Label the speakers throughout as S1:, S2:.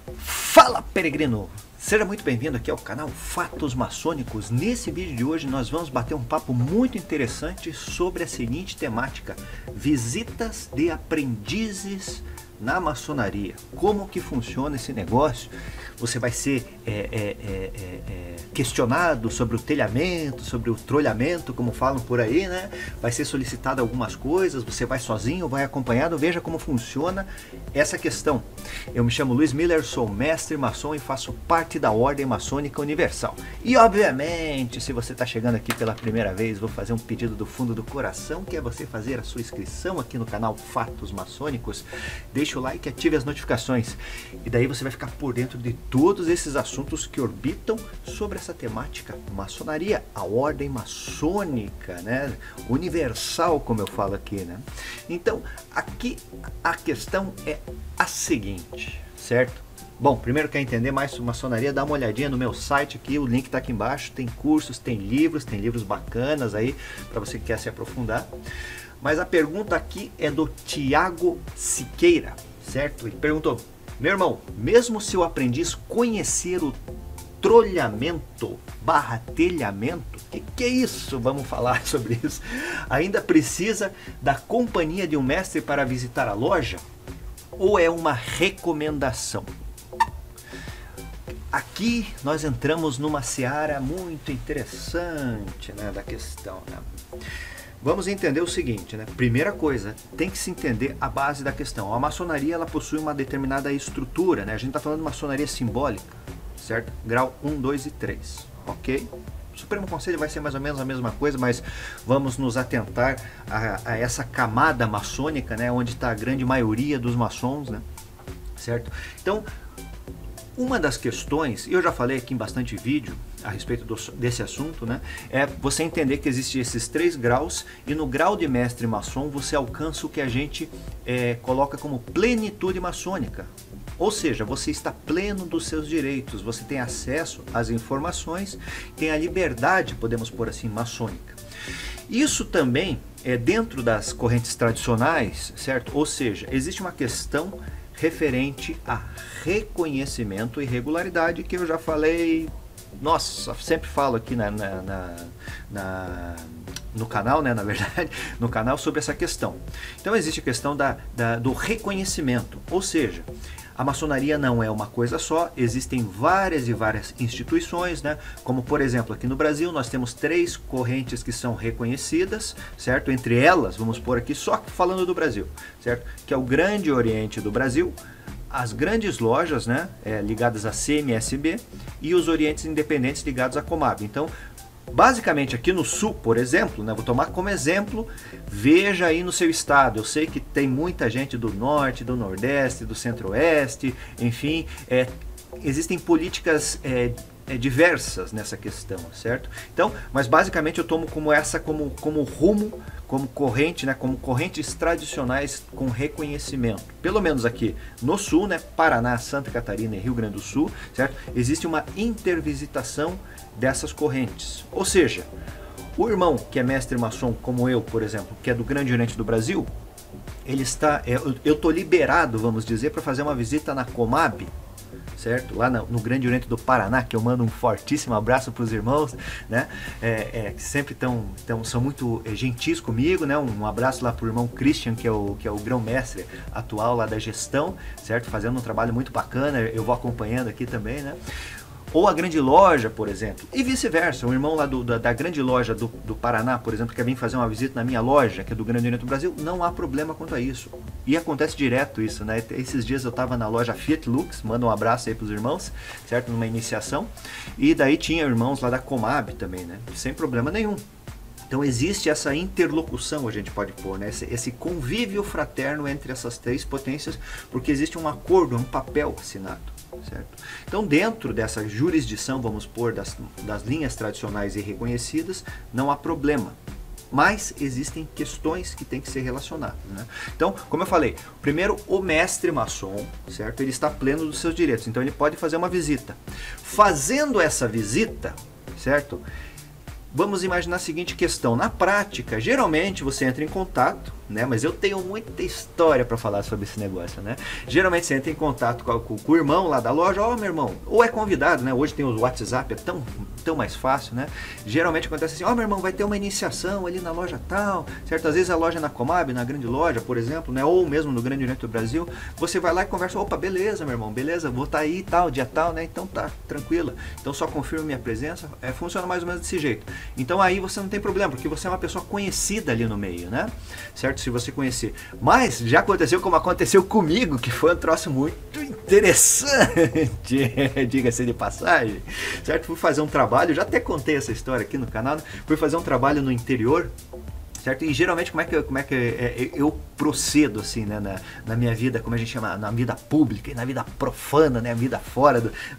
S1: Fala, peregrino! Seja muito bem-vindo aqui ao canal Fatos Maçônicos. Nesse vídeo de hoje nós vamos bater um papo muito interessante sobre a seguinte temática: visitas de aprendizes na maçonaria. Como que funciona esse negócio? Você vai ser questionado sobre o telhamento, sobre o trolhamento, como falam por aí, né? Vai ser solicitado algumas coisas, você vai sozinho, vai acompanhado, veja como funciona essa questão. Eu me chamo Luiz Miller, sou mestre maçom e faço parte da Ordem Maçônica Universal. E obviamente, se você está chegando aqui pela primeira vez, vou fazer um pedido do fundo do coração, que é você fazer a sua inscrição aqui no canal Fatos Maçônicos. Deixe o like e ative as notificações. E daí você vai ficar por dentro de todos esses assuntos que orbitam sobre essa temática maçonaria, a ordem maçônica, né? Universal, como eu falo aqui, né? Então, aqui a questão é a seguinte, certo? Bom, primeiro quer entender mais sobre maçonaria, dá uma olhadinha no meu site aqui, o link está aqui embaixo, tem cursos, tem livros bacanas aí para você que quer se aprofundar. Mas a pergunta aqui é do Tiago Siqueira, certo? Ele perguntou: meu irmão, mesmo se o aprendiz conhecer o trolhamento / telhamento, que é isso? Vamos falar sobre isso. Ainda precisa da companhia de um mestre para visitar a loja? Ou é uma recomendação? Aqui nós entramos numa seara muito interessante, né, da questão, né? Vamos entender o seguinte, né? Primeira coisa, tem que se entender a base da questão. A maçonaria, ela possui uma determinada estrutura, né? A gente está falando de maçonaria simbólica, certo? Grau 1, 2 e 3, ok? O Supremo Conselho vai ser mais ou menos a mesma coisa, mas vamos nos atentar a essa camada maçônica, né? Onde está a grande maioria dos maçons, né? Certo? Então, uma das questões, eu já falei aqui em bastante vídeo a respeito desse assunto, né, é você entender que existem esses 3 graus e no grau de mestre maçom você alcança o que a gente coloca como plenitude maçônica. Ou seja, você está pleno dos seus direitos, você tem acesso às informações, tem a liberdade, podemos pôr assim, maçônica. Isso também é dentro das correntes tradicionais, certo? Ou seja, existe uma questão referente a reconhecimento e regularidade, que eu já falei, nossa, sempre falo aqui no canal, né, na verdade, no canal sobre essa questão. Então existe a questão do reconhecimento, ou seja, a maçonaria não é uma coisa só, existem várias e várias instituições, né? Como por exemplo, aqui no Brasil nós temos 3 correntes que são reconhecidas, certo? Entre elas, vamos pôr aqui só falando do Brasil, certo? Que é o Grande Oriente do Brasil, as grandes lojas, né, ligadas à CMSB e os Orientes Independentes ligados à Comab. Então, basicamente aqui no Sul, por exemplo, né, vou tomar como exemplo, veja aí no seu estado. Eu sei que tem muita gente do Norte, do Nordeste, do Centro-Oeste, enfim, existem políticas diversas nessa questão, certo? Então, mas basicamente eu tomo como rumo, como corrente, né, como correntes tradicionais com reconhecimento. Pelo menos aqui no Sul, né, Paraná, Santa Catarina e Rio Grande do Sul, certo? Existe uma intervisitação dessas correntes. Ou seja, o irmão que é mestre maçom, como eu, por exemplo, que é do Grande Oriente do Brasil, ele está, eu estou liberado, vamos dizer, para fazer uma visita na Comab, certo? Lá no Grande Oriente do Paraná, que eu mando um fortíssimo abraço para os irmãos, né? Que sempre são muito gentis comigo, né? Um abraço lá para o irmão Christian, que é o grão-mestre atual lá da gestão, certo? Fazendo um trabalho muito bacana, eu vou acompanhando aqui também, né? Ou a Grande Loja, por exemplo, e vice-versa. Um irmão lá da Grande Loja do Paraná, por exemplo, quer vir fazer uma visita na minha loja, que é do Grande Oriente do Brasil, não há problema quanto a isso. E acontece direto isso, né? Esses dias eu estava na loja Fiat Lux, manda um abraço aí para os irmãos, certo? Numa iniciação, e daí tinha irmãos lá da Comab também, né? Sem problema nenhum. Então existe essa interlocução, a gente pode pôr, né? Esse convívio fraterno entre essas 3 potências, porque existe um acordo, um papel assinado, certo? Então dentro dessa jurisdição, vamos pôr, das linhas tradicionais e reconhecidas, não há problema. Mas existem questões que têm que ser relacionadas, né? Então, como eu falei, primeiro o mestre maçom, certo? Ele está pleno dos seus direitos, então ele pode fazer uma visita. Fazendo essa visita, certo? vamos imaginar a seguinte questão. Na prática, geralmente você entra em contato, né? Mas eu tenho muita história para falar sobre esse negócio, né? Geralmente você entra em contato com o irmão lá da loja, ó, meu irmão, ou é convidado, né? Hoje tem o WhatsApp, é tão mais fácil, né? Geralmente acontece assim, ó, meu irmão, vai ter uma iniciação ali na loja tal, certo? Às vezes a loja é na Comab, na grande loja, por exemplo, né? Ou mesmo no Grande Oriente do Brasil, você vai lá e conversa, opa, beleza, meu irmão, beleza, vou estar aí tal, dia tal, né? Então tá, tranquila. Então só confirma minha presença, funciona mais ou menos desse jeito. Então aí você não tem problema, porque você é uma pessoa conhecida ali no meio, né? Certo? Se você conhecer. Mas já aconteceu como aconteceu comigo, que foi um troço muito interessante, diga-se de passagem, certo? Fui fazer um trabalho, já até contei essa história aqui no canal, né? Fui fazer um trabalho no interior, certo? E geralmente como é que eu procedo assim, né, na minha vida, como a gente chama, na vida pública e na vida profana, né, a vida fora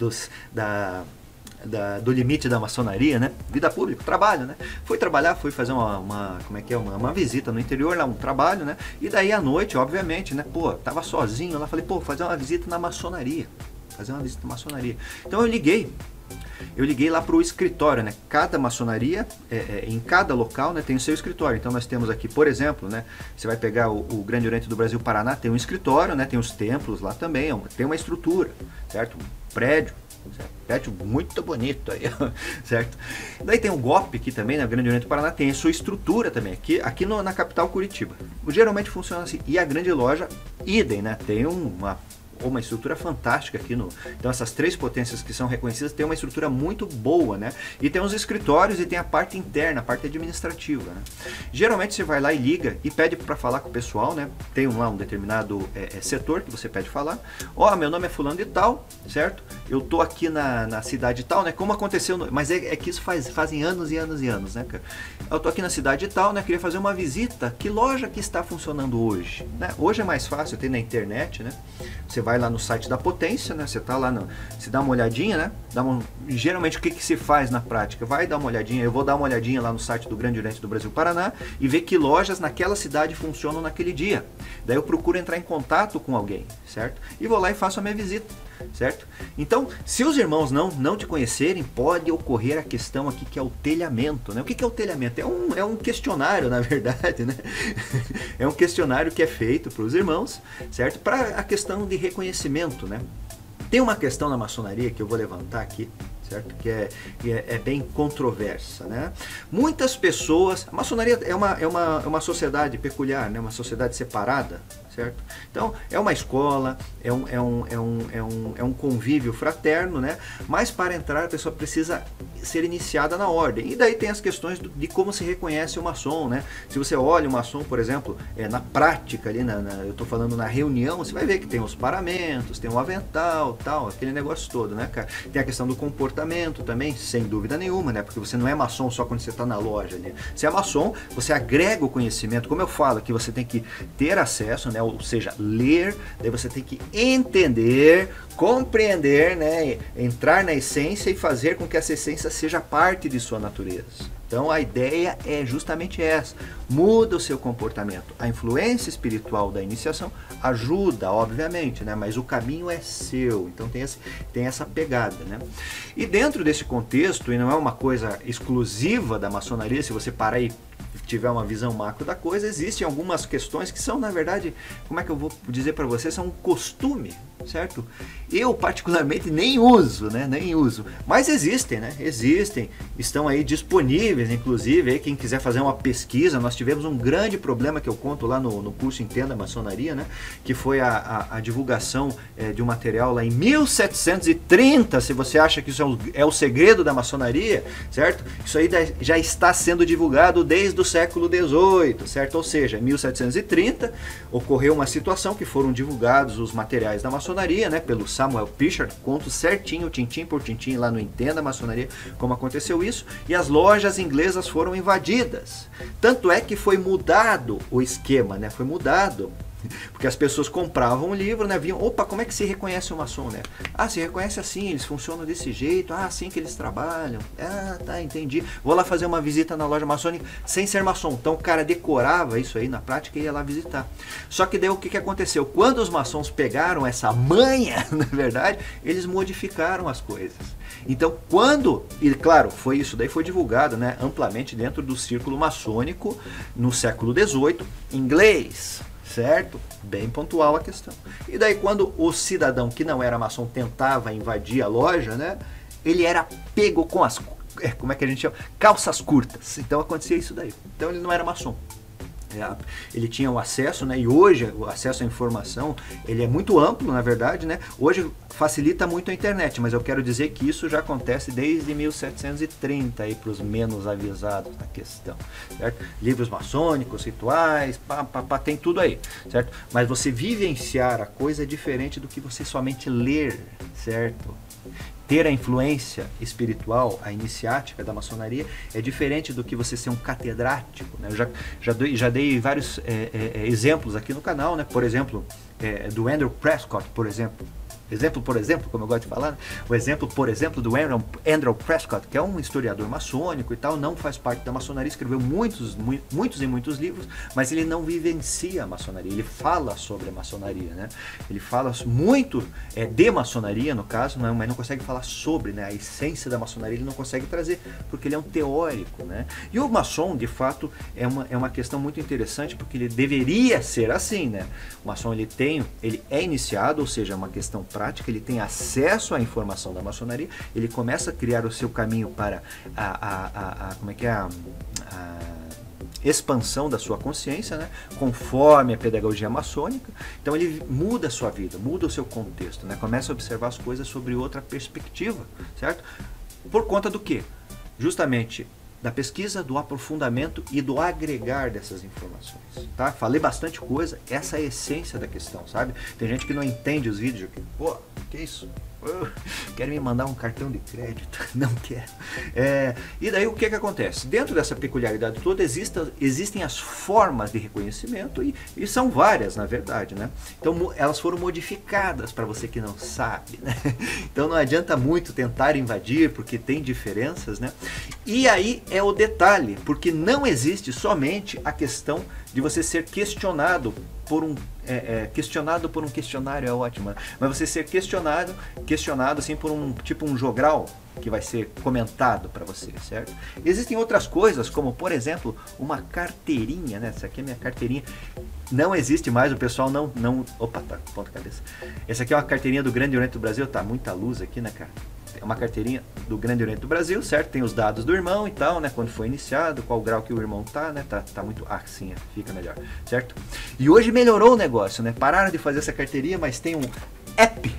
S1: do limite da maçonaria, né? Vida pública, trabalho, né? Fui trabalhar, fui fazer uma visita no interior, lá um trabalho, né? E daí à noite, obviamente, né? Pô, tava sozinho lá, falei, pô, fazer uma visita na maçonaria. Então eu liguei lá para o escritório, né? Cada maçonaria, em cada local, né, tem o seu escritório. Então nós temos aqui, por exemplo, né, você vai pegar o Grande Oriente do Brasil, Paraná, tem um escritório, né, tem os templos lá também, tem uma estrutura, certo? Um prédio, certo? Prédio muito bonito aí, certo? Daí tem o GOP aqui também, na Grande Oriente do Paraná, tem a sua estrutura também, aqui na capital Curitiba. Geralmente funciona assim. E a grande loja, idem, né? Tem uma estrutura fantástica aqui então essas três potências que são reconhecidas têm uma estrutura muito boa, né? E tem os escritórios e tem a parte interna, a parte administrativa, né? Geralmente você vai lá e liga e pede para falar com o pessoal, né? Tem lá um determinado setor que você pede falar. Ó, meu nome é fulano de tal, certo? Eu tô aqui na cidade tal, né? Como aconteceu, mas é que isso fazem anos e anos e anos, né, cara? Eu tô aqui na cidade tal, né? Queria fazer uma visita. Que loja que está funcionando hoje, né? Hoje é mais fácil, tem na internet, né? Você vai lá no site da potência, né? Você tá lá, você dá uma olhadinha, né? Geralmente o que se faz na prática? Vai dar uma olhadinha, eu vou dar uma olhadinha lá no site do Grande Oriente do Brasil Paraná e ver que lojas naquela cidade funcionam naquele dia. Daí eu procuro entrar em contato com alguém, certo? E vou lá e faço a minha visita, certo? Então, se os irmãos não te conhecerem, pode ocorrer a questão aqui que é o telhamento, né? O que é o telhamento? É um questionário, na verdade, né? É um questionário que é feito para os irmãos, certo? Para a questão de reconhecimento, né? Tem uma questão na maçonaria que eu vou levantar aqui, certo? Que é bem controversa, né? Muitas pessoas... A maçonaria é uma sociedade peculiar, né? Uma sociedade separada, certo? Então, é uma escola, é um convívio fraterno, né? Mas para entrar a pessoa precisa ser iniciada na ordem. E daí tem as questões de como se reconhece o maçom, né? Se você olha o maçom, por exemplo, na prática ali, eu estou falando na reunião, você vai ver que tem os paramentos, tem o avental, tal, aquele negócio todo, né, cara? Tem a questão do comportamento também, sem dúvida nenhuma, né? Porque você não é maçom só quando você está na loja, né? Você é maçom, você agrega o conhecimento, como eu falo, que você tem que ter acesso, né? Ou seja, ler, daí você tem que entender, compreender, né? Entrar na essência e fazer com que essa essência seja parte de sua natureza. Então a ideia é justamente essa, muda o seu comportamento. A influência espiritual da iniciação ajuda, obviamente, né? Mas o caminho é seu, então tem essa pegada, né? E dentro desse contexto, e não é uma coisa exclusiva da maçonaria, se você parar e tiver uma visão macro da coisa, existem algumas questões que são, na verdade, como é que eu vou dizer para você, são um costume, certo? Eu particularmente nem uso, né? Nem uso, mas existem, né? Existem, estão aí disponíveis, inclusive, aí quem quiser fazer uma pesquisa, nós tivemos um grande problema que eu conto lá no curso Entenda a Maçonaria, né? Que foi a divulgação de um material lá em 1730, se você acha que isso é o segredo da maçonaria, certo? Isso aí já está sendo divulgado desde o século XVIII, certo? Ou seja, em 1730 ocorreu uma situação que foram divulgados os materiais da maçonaria, né? Pelo Samuel Pichard, conto certinho, tintim por tintim lá no Entenda a Maçonaria, como aconteceu isso, e as lojas inglesas foram invadidas. Tanto é que foi mudado o esquema, né? Foi mudado Porque as pessoas compravam o livro, né? Viam, opa, como é que se reconhece o maçom, né? Ah, se reconhece assim, eles funcionam desse jeito, ah, assim que eles trabalham. Ah, tá, entendi. Vou lá fazer uma visita na loja maçônica sem ser maçom. Então o cara decorava isso aí na prática e ia lá visitar. Só que daí o que aconteceu? Quando os maçons pegaram essa manha, na verdade, eles modificaram as coisas. Então, quando, e claro, isso daí foi divulgado, né, amplamente dentro do círculo maçônico no século XVIII, inglês, certo? Bem pontual a questão. E daí quando o cidadão que não era maçom tentava invadir a loja, né, ele era pego com as, como é que a gente chama? Calças curtas. Então acontecia isso daí. Então ele não era maçom. Ele tinha o acesso, né? E hoje o acesso à informação ele é muito amplo, na verdade, né? Hoje facilita muito a internet, mas eu quero dizer que isso já acontece desde 1730 aí para os menos avisados na questão, certo? Livros maçônicos, rituais, tem tudo aí, certo? Mas você vivenciar a coisa é diferente do que você somente ler, certo? Ter a influência espiritual, a iniciática da maçonaria é diferente do que você ser um catedrático, né? Eu já dei vários exemplos aqui no canal, né? Por exemplo, do Andrew Prescott, por exemplo, como eu gosto de falar, o exemplo, por exemplo, do Andrew Prescott, que é um historiador maçônico e tal, não faz parte da maçonaria, escreveu muitos livros, mas ele não vivencia a maçonaria, ele fala sobre a maçonaria, né? Ele fala muito de maçonaria, no caso, mas não consegue falar sobre, né, a essência da maçonaria, ele não consegue trazer, porque ele é um teórico, né? E o maçom, de fato, é uma questão muito interessante, porque ele deveria ser assim, né? O maçom, ele é iniciado, ou seja, é uma questão prática, ele tem acesso à informação da maçonaria, ele começa a criar o seu caminho para a expansão da sua consciência, né? Conforme a pedagogia maçônica. Então ele muda a sua vida, muda o seu contexto, né? Começa a observar as coisas sobre outra perspectiva, certo? Por conta do quê? Justamente da pesquisa, do aprofundamento e do agregar dessas informações, tá? Falei bastante coisa, essa é a essência da questão, sabe? Tem gente que não entende os vídeos, pô, que isso? Quer me mandar um cartão de crédito? Não quero. E daí o que acontece? Dentro dessa peculiaridade toda existem as formas de reconhecimento e são várias, na verdade, né? Então elas foram modificadas para você que não sabe, né? Então não adianta muito tentar invadir porque tem diferenças, né? E aí é o detalhe, porque não existe somente a questão de você ser questionado por um questionário é ótimo, mas você ser questionado assim por um jogral que vai ser comentado para você, certo? Existem outras coisas, como por exemplo, uma carteirinha, né? Essa aqui é minha carteirinha. Não existe mais, o pessoal não... Opa, tá, ponta cabeça. Essa aqui é uma carteirinha do Grande Oriente do Brasil, tá muita luz aqui, né, cara? É uma carteirinha do Grande Oriente do Brasil, certo? Tem os dados do irmão e tal, né? Quando foi iniciado, qual grau que o irmão tá, né? Tá muito... Ah, sim, fica melhor, certo? E hoje melhorou o negócio, né? Pararam de fazer essa carteirinha, mas tem um app.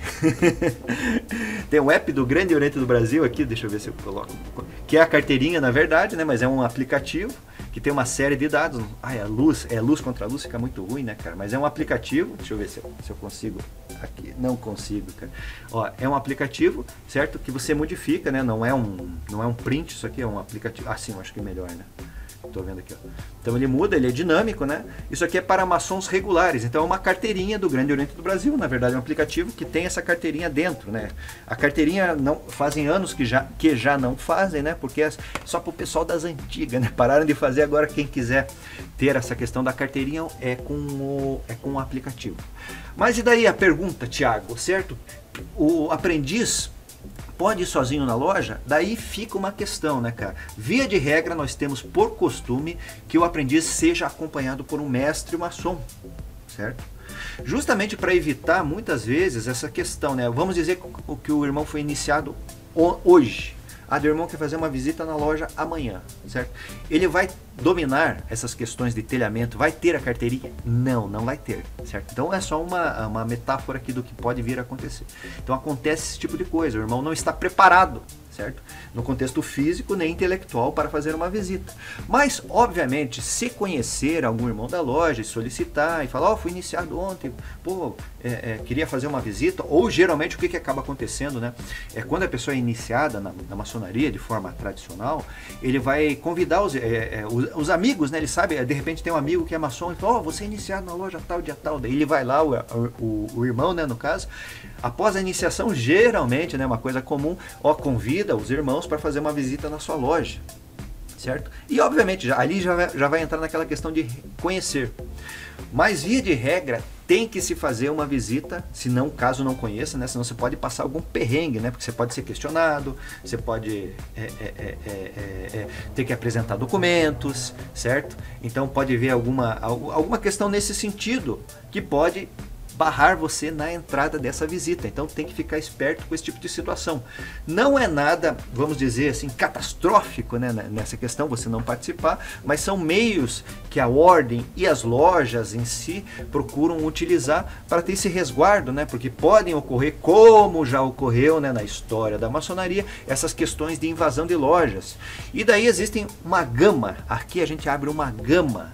S1: Tem um app do Grande Oriente do Brasil aqui, deixa eu ver se eu coloco. Que é a carteirinha, na verdade, né? Mas é um aplicativo que tem uma série de dados. Ah, é luz contra luz, fica muito ruim, né, cara? Mas é um aplicativo, deixa eu ver se eu consigo aqui. Não consigo, cara. Ó, é um aplicativo, certo? Que você modifica, né? Não é um print, isso aqui é um aplicativo. Ah, sim, eu acho que é melhor, né? Tô vendo aqui, ó. Então ele muda, ele é dinâmico, né? Isso aqui é para maçons regulares. Então é uma carteirinha do Grande Oriente do Brasil, na verdade é um aplicativo que tem essa carteirinha dentro, né? A carteirinha não fazem anos que já não fazem, né? Porque é só para o pessoal das antigas, né? Pararam de fazer, agora quem quiser ter essa questão da carteirinha é com o aplicativo. Mas e daí a pergunta, Tiago, certo? O aprendiz pode ir sozinho na loja? Daí fica uma questão, né, cara? Via de regra, nós temos por costume que o aprendiz seja acompanhado por um mestre maçom, certo? Justamente para evitar, muitas vezes, essa questão, né? Vamos dizer que o irmão foi iniciado hoje. Ah, o irmão quer fazer uma visita na loja amanhã, certo? Ele vai dominar essas questões de telhamento, vai ter a carteirinha? Não, não vai ter, certo? Então é só uma metáfora aqui do que pode vir a acontecer. Então acontece esse tipo de coisa, o irmão não está preparado, certo? No contexto físico nem intelectual para fazer uma visita. Mas, obviamente, se conhecer algum irmão da loja e solicitar e falar, ó, fui iniciado ontem, pô, queria fazer uma visita, ou geralmente o que acaba acontecendo, né? É quando a pessoa é iniciada na maçonaria de forma tradicional, ele vai convidar os os amigos, né, ele sabe, de repente tem um amigo que é maçom e fala, você é iniciado na loja tal, dia tal, daí ele vai lá, o irmão, né, no caso, após a iniciação, geralmente, né, uma coisa comum, convida os irmãos para fazer uma visita na sua loja, certo? E obviamente, ali já vai entrar naquela questão de conhecer. Mas via de regra, tem que se fazer uma visita, se não, caso não conheça, né? Senão você pode passar algum perrengue, né? Porque você pode ser questionado, você pode ter que apresentar documentos, certo? Então pode haver alguma questão nesse sentido que pode barrar você na entrada dessa visita. Então tem que ficar esperto com esse tipo de situação. Não é nada, vamos dizer assim, catastrófico, né, nessa questão, você não participar, mas são meios que a ordem e as lojas em si procuram utilizar para ter esse resguardo, né, porque podem ocorrer, como já ocorreu, né, na história da maçonaria, essas questões de invasão de lojas. E daí existem uma gama, aqui a gente abre uma gama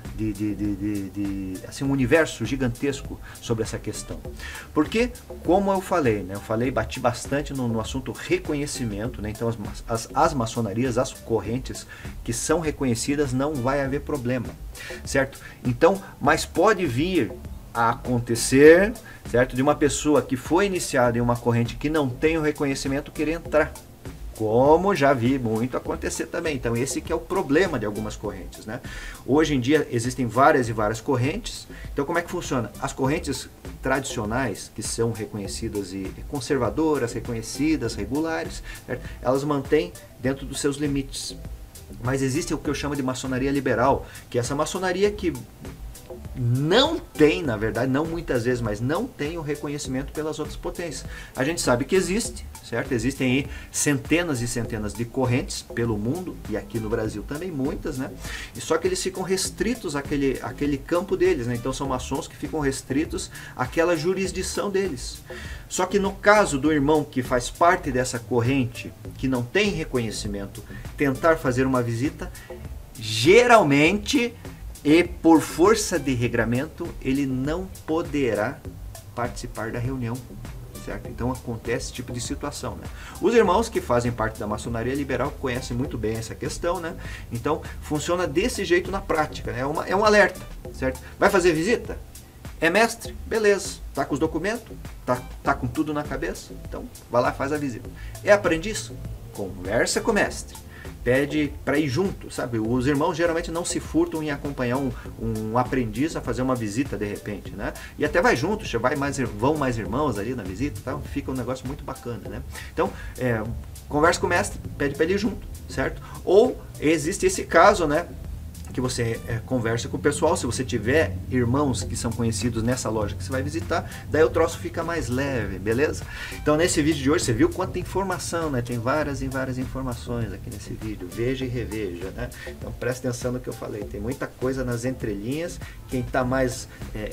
S1: assim, um universo gigantesco sobre essa questão. Porque, como eu falei, né, bati bastante no assunto reconhecimento, né, então as maçonarias, as correntes que são reconhecidas, não vai haver problema, certo? Então, mas pode vir a acontecer, certo, de uma pessoa que foi iniciada em uma corrente que não tem o reconhecimento querer entrar, como já vi muito acontecer também. Então esse que é o problema de algumas correntes, né? Hoje em dia existem várias e várias correntes. Então como é que funciona? As correntes tradicionais, que são reconhecidas e conservadoras, reconhecidas, regulares, certo? Elas mantêm dentro dos seus limites. Mas existe o que eu chamo de maçonaria liberal, que é essa maçonaria que não tem, na verdade, não muitas vezes, mas não tem o reconhecimento pelas outras potências. A gente sabe que existe, certo? Existem aí centenas e centenas de correntes pelo mundo, e aqui no Brasil também muitas, né? E só que eles ficam restritos àquele campo deles, né? Então são maçons que ficam restritos àquela jurisdição deles. Só que no caso do irmão que faz parte dessa corrente, que não tem reconhecimento, tentar fazer uma visita, geralmente, e por força de regramento, ele não poderá participar da reunião, certo? Então acontece esse tipo de situação, né? Os irmãos que fazem parte da maçonaria liberal conhecem muito bem essa questão, né? Então funciona desse jeito na prática, né? É um alerta, certo? Vai fazer visita? É mestre? Beleza. Tá com os documentos? Tá com tudo na cabeça? Então vai lá e faz a visita. É aprendiz? Conversa com o mestre. Pede para ir junto, sabe? Os irmãos geralmente não se furtam em acompanhar um aprendiz a fazer uma visita de repente, né? E até vai junto, vão mais irmãos ali na visita, tá? Fica um negócio muito bacana, né? Então, conversa com o mestre, pede para ele ir junto, certo? Ou existe esse caso, né? Que você conversa com o pessoal, se você tiver irmãos que são conhecidos nessa loja que você vai visitar, daí o troço fica mais leve, beleza? Então nesse vídeo de hoje você viu quanta informação, né? Tem várias e várias informações aqui nesse vídeo, veja e reveja, né? Então presta atenção no que eu falei, tem muita coisa nas entrelinhas. Quem está mais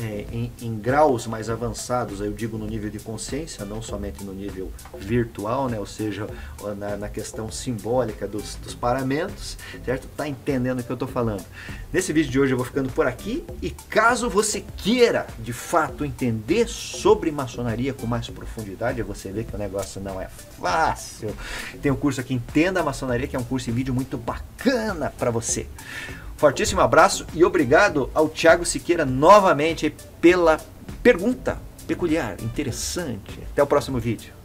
S1: em graus mais avançados, eu digo no nível de consciência, não somente no nível virtual, né? Ou seja, na questão simbólica dos paramentos, certo? Tá entendendo o que eu estou falando? Nesse vídeo de hoje eu vou ficando por aqui, e caso você queira de fato entender sobre maçonaria com mais profundidade, você vê que o negócio não é fácil, tem um curso aqui, Entenda a Maçonaria, que é um curso em vídeo muito bacana para você. Fortíssimo abraço e obrigado ao Thiago Siqueira novamente pela pergunta peculiar, interessante. Até o próximo vídeo.